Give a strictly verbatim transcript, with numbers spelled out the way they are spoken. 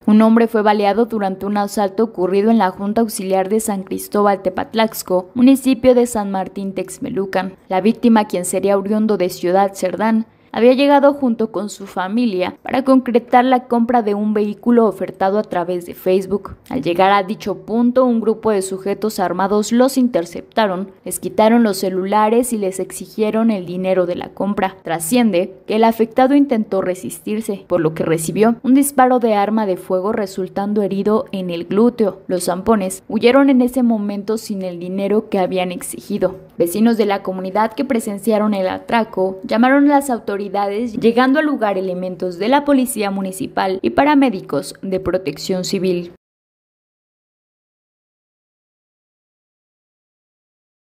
Un hombre fue baleado durante un asalto ocurrido en la Junta Auxiliar de San Cristóbal Tepatlaxco, municipio de San Martín Texmelucan. La víctima, quien sería oriundo de Ciudad Cerdán, había llegado junto con su familia para concretar la compra de un vehículo ofertado a través de Facebook. Al llegar a dicho punto, un grupo de sujetos armados los interceptaron, les quitaron los celulares y les exigieron el dinero de la compra. Trasciende que el afectado intentó resistirse, por lo que recibió un disparo de arma de fuego resultando herido en el glúteo. Los zampones huyeron en ese momento sin el dinero que habían exigido. Vecinos de la comunidad que presenciaron el atraco llamaron a las autoridades, llegando al lugar elementos de la policía municipal y paramédicos de protección civil.